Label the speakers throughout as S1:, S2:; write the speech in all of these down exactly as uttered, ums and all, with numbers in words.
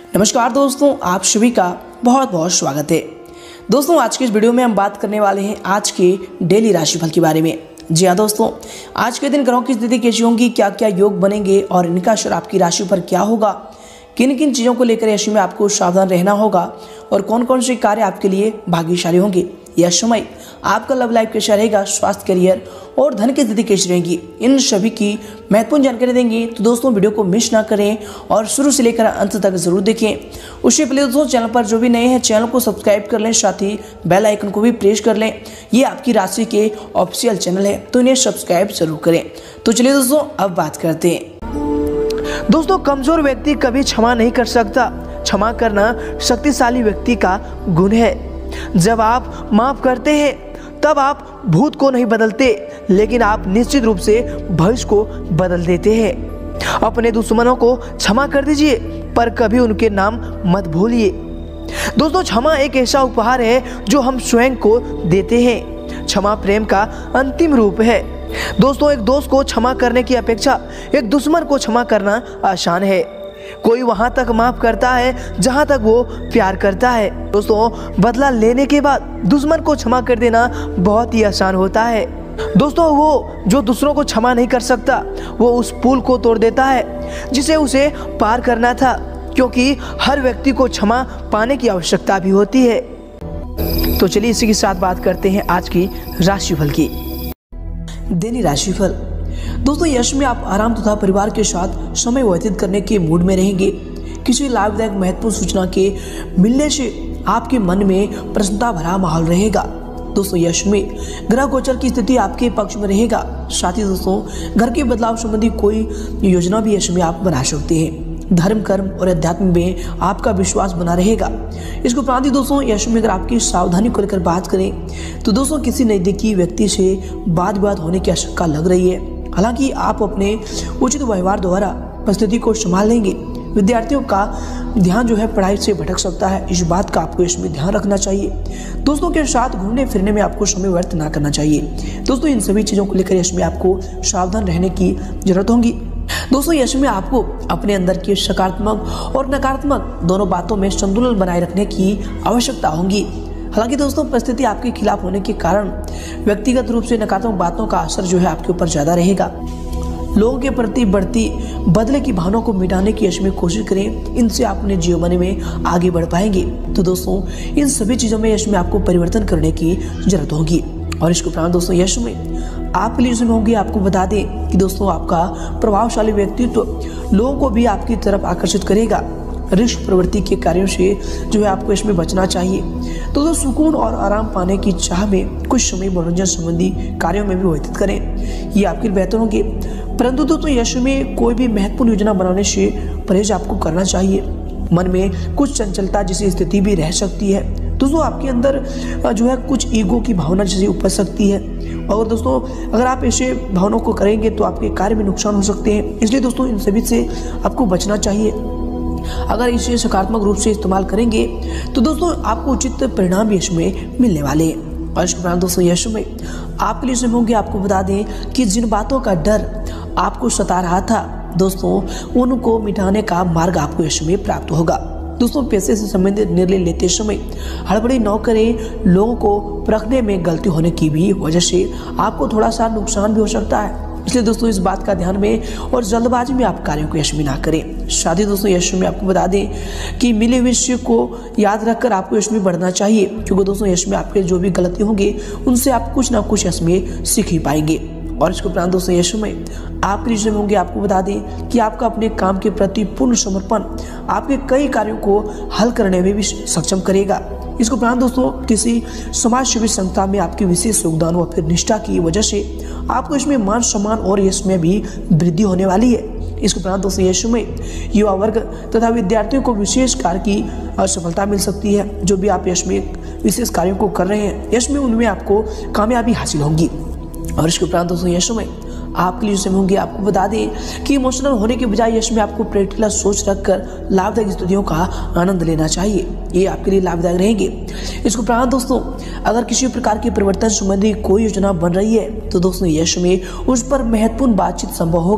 S1: नमस्कार दोस्तों, आप सभी का बहुत बहुत स्वागत है। दोस्तों, आज के इस वीडियो में हम बात करने वाले हैं आज के डेली राशिफल के बारे में। जी हाँ दोस्तों, आज के दिन ग्रहों की स्थिति कैसी होंगी, क्या क्या योग बनेंगे और इनका असर आपकी राशि पर क्या होगा, किन किन चीज़ों को लेकर ऐसे में आपको सावधान रहना होगा और कौन कौन से कार्य आपके लिए भाग्यशाली होंगे। यह समय आपका लव लाइफ कैसा रहेगा, स्वास्थ्य, करियर और धन की स्थिति कैसी रहेगी, इन सभी की महत्वपूर्ण जानकारी देंगे। तो दोस्तों, वीडियो को मिस ना करें और शुरू से लेकर अंत तक जरूर देखें। उससे पहले दोस्तों, चैनल पर जो भी नए हैं चैनल को सब्सक्राइब कर लें, साथ ही बेल आइकन को भी प्रेस कर लें। ये आपकी राशि के ऑफिशियल चैनल है, तो इन्हें सब्सक्राइब जरूर करें। तो चलिए दोस्तों, अब बात करते हैं। दोस्तों, कमजोर व्यक्ति कभी क्षमा नहीं कर सकता। क्षमा करना शक्तिशाली व्यक्ति का गुण है। जब आप माफ करते हैं तब आप भूत को नहीं बदलते, लेकिन आप निश्चित रूप से भविष्य को बदल देते हैं। अपने दुश्मनों को क्षमा कर दीजिए, पर कभी उनके नाम मत भूलिए। दोस्तों, क्षमा एक ऐसा उपहार है जो हम स्वयं को देते हैं। क्षमा प्रेम का अंतिम रूप है। दोस्तों, एक दोस्त को क्षमा करने की अपेक्षा एक दुश्मन को क्षमा करना आसान है। कोई वहां तक माफ करता है जहां तक वो प्यार करता है। दोस्तों, बदला लेने के बाद दुश्मन को क्षमा कर देना बहुत ही आसान होता है। दोस्तों, वो जो दूसरों को क्षमा नहीं कर सकता, वो उस पुल को तोड़ देता है जिसे उसे पार करना था, क्योंकि हर व्यक्ति को क्षमा पाने की आवश्यकता भी होती है। तो चलिए इसी के साथ बात करते हैं आज की राशिफल की। दैनिक राशिफल। दोस्तों, यश में आप आराम तथा परिवार के साथ समय व्यतीत करने के मूड में रहेंगे। किसी लाभदायक महत्वपूर्ण सूचना के मिलने से आपके मन में प्रसन्नता भरा माहौल रहेगा। दोस्तों, यश में ग्रह गोचर की स्थिति आपके पक्ष में रहेगा। साथ ही दोस्तों, घर के बदलाव संबंधी कोई योजना भी यश में आप बना सकते हैं। धर्म, कर्म और अध्यात्म में आपका विश्वास बना रहेगा। इसको उपरांत दोस्तों, यश में अगर आपकी सावधानी को लेकर बात करें तो दोस्तों, किसी नजदीकी व्यक्ति से वाद विवाद होने की आशंका लग रही है। हालांकि आप अपने उचित व्यवहार द्वारा परिस्थिति को संभाल लेंगे। विद्यार्थियों का ध्यान जो है पढ़ाई से भटक सकता है, इस बात का आपको इसमें ध्यान रखना चाहिए। दोस्तों के साथ घूमने फिरने में आपको समय व्यर्थ ना करना चाहिए। दोस्तों, इन सभी चीज़ों को लेकर इसमें आपको सावधान रहने की जरूरत होगी। दोस्तों, इसमें आपको अपने अंदर के सकारात्मक और नकारात्मक दोनों बातों में संतुलन बनाए रखने की आवश्यकता होगी। हालांकि दोस्तों, परिस्थिति आपके खिलाफ होने के कारण व्यक्तिगत रूप से नकारात्मक बातों का असर जो है आपके ऊपर ज्यादा रहेगा। लोगों के प्रति बढ़ती बदले की भावनाओं को मिटाने की यश में कोशिश करें, इनसे आप अपने जीवन में आगे बढ़ पाएंगे। तो दोस्तों, इन सभी चीज़ों में यश में आपको परिवर्तन करने की जरूरत होगी। और इसके उपरांत दोस्तों, यश में आपके लिए इसमें होंगी, आपको बता दें कि दोस्तों, आपका प्रभावशाली व्यक्तित्व तो लोगों को भी आपकी तरफ आकर्षित करेगा। रिस्क प्रवृत्ति के कार्यों से जो है आपको इसमें बचना चाहिए। तो दोस्तों, सुकून और आराम पाने की चाह में कुछ समय मनोरंजन संबंधी कार्यों में भी व्यतीत करें, ये आपके लिए बेहतर होंगे। परंतु दोस्तों, यश में कोई भी महत्वपूर्ण योजना बनाने से परहेज आपको करना चाहिए। मन में कुछ चंचलता जैसी स्थिति भी रह सकती है। दोस्तों, आपके अंदर जो है कुछ ईगो की भावना जैसी उपज सकती है, और दोस्तों अगर आप ऐसे भावनाओं को करेंगे तो आपके कार्य में नुकसान हो सकते हैं। इसलिए दोस्तों, इन सभी से आपको बचना चाहिए। अगर इसे सकारात्मक रूप से इस्तेमाल करेंगे तो दोस्तों, आपको उचित परिणाम भी इसमें मिलने वाले हैं। और इसके बाद दोस्तों, यश में आपके लिए इसमें होंगे, आपको बता दें कि जिन बातों का डर आपको सता रहा था दोस्तों, उनको मिटाने का मार्ग आपको यश में प्राप्त होगा। दोस्तों, पैसे से संबंधित निर्णय लेते समय हड़बड़ी न करें। लोगों को परखने में गलती होने की भी वजह से आपको थोड़ा सा नुकसान भी हो सकता है। इसलिए दोस्तों, इस बात का ध्यान में और जल्दबाजी में आप कार्यों को यश में ना करें। साथ ही दोस्तों, यश में आपको बता दें कि मिले हुए विषय को याद रखकर आपको यश में बढ़ना चाहिए, क्योंकि दोस्तों, यश में आपके जो भी गलती होंगे उनसे आप कुछ ना कुछ यश में सीख ही पाएंगे। और इसके उपरांत दोस्तों, यश में आपके लिए होंगे, आपको बता दें कि आपका अपने काम के प्रति पूर्ण समर्पण आपके कई कार्यों को हल करने में भी सक्षम करेगा। इसके उपरांत दोस्तों, किसी समाज सेवी संस्था में आपकी विशेष योगदान व फिर निष्ठा की वजह से आपको इसमें मान सम्मान और यश में भी वृद्धि होने वाली है। इसके उपरांत दोस्तों, यश में युवा वर्ग तथा विद्यार्थियों को विशेष कार्य की सफलता मिल सकती है। जो भी आप यश में विशेष कार्यों को कर रहे हैं, यश में उनमें आपको कामयाबी हासिल होगी। और इसके उपरांत दोस्तों, यश में आपके लिए समय होंगे, आपको बता दें कि इमोशनल होने के बजाय यश में आपको प्रैक्टिकल सोच रखकर लाभदायक स्थितियों का आनंद लेना चाहिए। ये आपके लिए लाभदायक रहेंगे। इसके उपरांत दोस्तों, अगर किसी प्रकार के परिवर्तन संबंधी कोई योजना बन रही है तो दोस्तों, यश में उस पर महत्वपूर्ण बातचीत संभव होगा।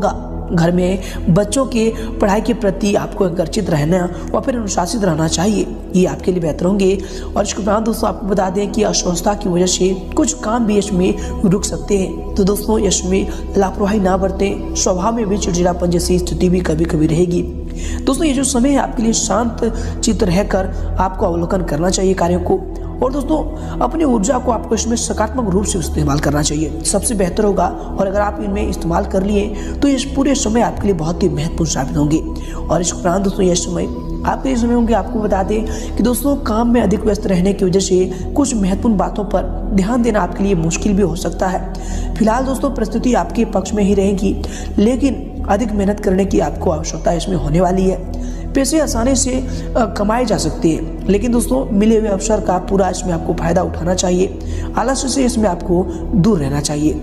S1: घर में बच्चों के पढ़ाई के प्रति आपको आकर्षित रहना और फिर अनुशासित रहना चाहिए, ये आपके लिए बेहतर होंगे। और इसके उपरांत दोस्तों आपको बता दें कि अस्वस्थता की वजह से कुछ काम भी इसमें रुक सकते हैं, तो दोस्तों इसमें लापरवाही ना बरतें। स्वभाव में भी चिड़चिड़ापन जैसी स्थिति भी कभी कभी रहेगी। दोस्तों ये जो समय है आपके लिए शांत चित्त रहकर आपको अवलोकन करना चाहिए कार्यों को, और दोस्तों अपनी ऊर्जा को आपको इसमें सकारात्मक रूप से इस्तेमाल करना चाहिए, सबसे बेहतर होगा। और अगर आप इनमें इस्तेमाल कर लिए तो इस पूरे समय आपके लिए बहुत ही महत्वपूर्ण साबित होंगे। और इस उपरांत दोस्तों ये समय आपके लिए समय होंगे। आपको बता दें कि दोस्तों काम में अधिक व्यस्त रहने की वजह से कुछ महत्वपूर्ण बातों पर ध्यान देना आपके लिए मुश्किल भी हो सकता है। फिलहाल दोस्तों परिस्थिति आपके पक्ष में ही रहेगी, लेकिन अधिक मेहनत करने की आपको आवश्यकता इसमें होने वाली है। पैसे आसानी से कमाए जा सकते हैं, लेकिन दोस्तों मिले हुए अवसर का पूरा इसमें आपको फायदा उठाना चाहिए। आलस्य से इसमें आपको दूर रहना चाहिए।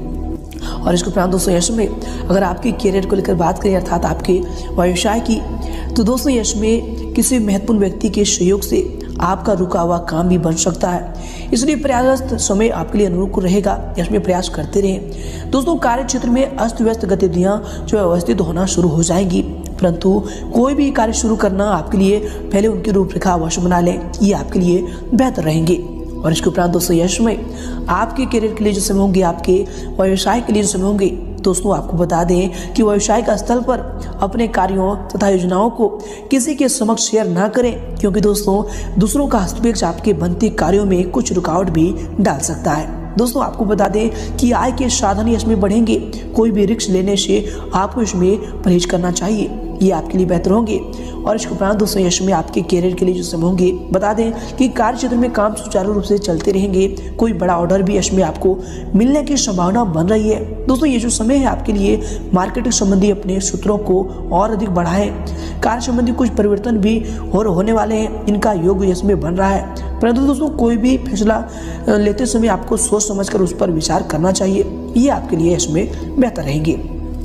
S1: और इसके उपरांत दोस्तों यश में अगर आपके करियर को लेकर बात करें, अर्थात आपके व्यवसाय की, तो दोस्तों यश में किसी महत्वपूर्ण व्यक्ति के सहयोग से आपका रुका हुआ काम भी बन सकता है, इसलिए प्रयासरत समय आपके लिए अनुकूल रहेगा। इसमें प्रयास करते रहें। दोस्तों कार्य क्षेत्र में अस्त व्यस्त गतिविधियां जो व्यवस्थित होना शुरू हो जाएंगी, परंतु कोई भी कार्य शुरू करना आपके लिए पहले उनकी रूपरेखा अवश्य बना लें, ये आपके लिए बेहतर रहेंगे। और इसके उपरांत दोस्तों यश में आपके करियर के लिए जो समय होंगे, आपके व्यवसाय के लिए जो समय होंगे, दोस्तों आपको बता दें कि व्यवसायिक स्थल पर अपने कार्यों तथा योजनाओं को किसी के समक्ष शेयर ना करें, क्योंकि दोस्तों दूसरों का हस्तक्षेप आपके बनते कार्यों में कुछ रुकावट भी डाल सकता है। दोस्तों आपको बता दें कि आय के साधन इसमें बढ़ेंगे, कोई भी रिस्क लेने से आपको इसमें परहेज करना चाहिए, ये आपके लिए बेहतर होंगे। और इसके उपरांत दोस्तों यश में आपके करियर के लिए जो समय होंगे, बता दें कि कार्य क्षेत्र में काम सुचारू रूप से चलते रहेंगे, कोई बड़ा ऑर्डर भी यश में आपको मिलने की संभावना बन रही है। दोस्तों ये जो समय है आपके लिए मार्केटिंग संबंधी अपने सूत्रों को और अधिक बढ़ाएं। कार्य संबंधी कुछ परिवर्तन भी और होने वाले हैं, इनका योग यश में बन रहा है, परंतु दोस्तों कोई भी फैसला लेते समय आपको सोच समझकर उस पर विचार करना चाहिए, ये आपके लिए इसमें बेहतर रहेंगे।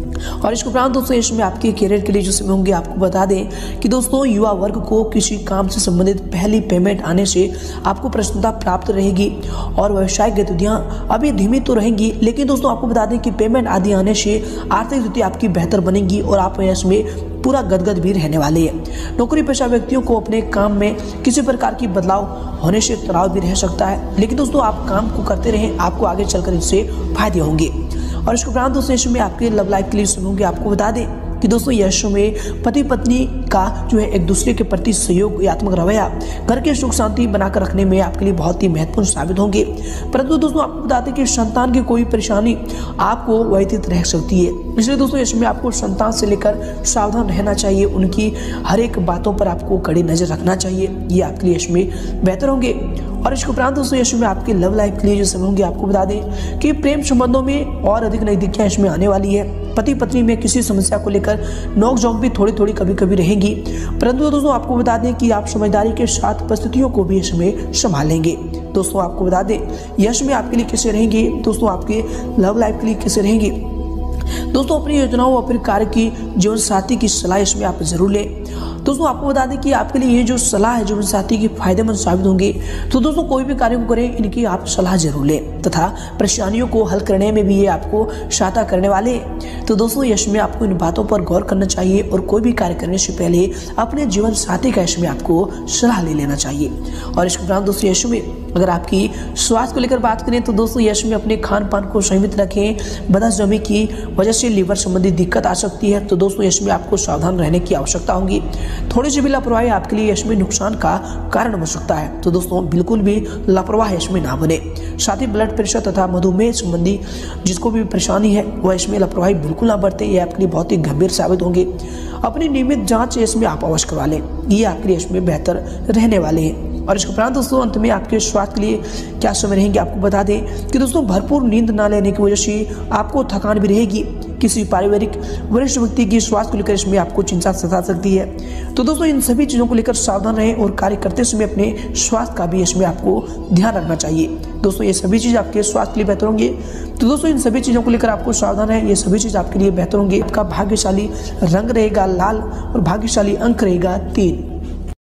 S1: और इसके उपरांत दोस्तों इसमें आपके करियर के लिए जो समय होंगे, आपको बता दें कि दोस्तों युवा वर्ग को किसी काम से संबंधित पहली पेमेंट आने से आपको प्रसन्नता प्राप्त रहेगी। और व्यवसायिक गतिविधियां अभी धीमी तो रहेंगी, लेकिन दोस्तों आपको बता दें कि पेमेंट आदि आने से आर्थिक स्थिति आपकी बेहतर बनेगी और आप इसमें पूरा गदगद भी रहने वाले हैं। नौकरी पेशा व्यक्तियों को अपने काम में किसी प्रकार की बदलाव होने से तनाव भी रह सकता है, लेकिन दोस्तों आप काम को करते रहें, आपको आगे चलकर इससे फायदे होंगे। और इसके उपरांत दोस्तों यश में आपके लव लाइफ के लिए सुनूंगी। आपको बता दें कि दोस्तों यश में पति पत्नी का जो है एक दूसरे के प्रति सहयोगात्मक रवैया घर के सुख शांति बनाकर रखने में आपके लिए बहुत ही महत्वपूर्ण साबित होंगे। परंतु दोस्तों आपको बता दें कि संतान की कोई परेशानी आपको व्यतीत रह सकती है, इसलिए दोस्तों इसमें आपको संतान से लेकर सावधान रहना चाहिए, उनकी हर एक बातों पर आपको कड़ी नजर रखना चाहिए, ये आपके लिए इसमें बेहतर होंगे। और इसके उपरांत दोस्तों यश में आपके लव लाइफ के लिए जो समय होंगे, आपको बता दें कि प्रेम संबंधों में और अधिक नजदीकियां इसमें आने वाली है। पति पत्नी में किसी समस्या को लेकर नोक झोंक भी थोड़ी थोड़ी कभी कभी रहेंगी, परंतु दोस्तों आपको बता दें कि आप समझदारी के साथ परिस्थितियों को भी इसमें संभालेंगे। दोस्तों आपको बता दें यश में आपके लिए कैसे रहेंगे, दोस्तों आपके लव लाइफ के लिए कैसे रहेंगे। दोस्तों अपनी योजनाओं और फिर कार्य की जीवन साथी की सलाह इसमें आप जरूर लें। दोस्तों आपको बता दें कि आपके लिए ये जो सलाह है जीवन साथी की फायदेमंद साबित होंगे, तो दोस्तों कोई भी कार्य को करें इनकी आप सलाह जरूर लें तथा परेशानियों को हल करने में भी ये आपको सहायता करने वाले। तो दोस्तों यश में आपको इन बातों पर गौर करना चाहिए और कोई भी कार्य करने से पहले अपने जीवन साथी का इसमें आपको सलाह ले लेना चाहिए। और इसके उपरांत दोस्तों यश में अगर आपकी स्वास्थ्य को लेकर बात करें, तो दोस्तों यश में अपने खान पान को संयमित रखें, बदहजमी की वजह से लीवर संबंधी दिक्कत आ सकती है, तो दोस्तों यश में आपको सावधान रहने की आवश्यकता होगी। थोड़ी सी भी लापरवाही आपके लिए यश में नुकसान का कारण बन सकता है, तो दोस्तों बिल्कुल भी लापरवाह यश में ना बने। साथ ही ब्लड प्रेशर तथा मधुमेह संबंधी जिसको भी परेशानी है वह इसमें लापरवाही बिल्कुल ना बरते, ये आपके लिए बहुत ही गंभीर साबित होंगे। अपनी नियमित जांच इसमें आप अवश्य करवा लें, ये आपके लिए इसमें बेहतर रहने वाले हैं। और इसके उपरांत दोस्तों अंत में आपके स्वास्थ्य के लिए क्या समय रहेंगे, आपको बता दें कि दोस्तों भरपूर नींद ना लेने की वजह से आपको थकान भी रहेगी। किसी पारिवारिक वरिष्ठ व्यक्ति की स्वास्थ्य को लेकर इसमें आपको चिंता सता सकती है, तो दोस्तों इन सभी चीज़ों को लेकर सावधान रहें और कार्य करते समय अपने स्वास्थ्य का भी इसमें आपको ध्यान रखना चाहिए। दोस्तों ये सभी चीज़ आपके स्वास्थ्य के लिए बेहतर होंगे, तो दोस्तों इन सभी चीज़ों को लेकर आपको सावधान है, ये सभी चीज़ आपके लिए बेहतर होंगे। आपका भाग्यशाली रंग रहेगा लाल और भाग्यशाली अंक रहेगा तीन।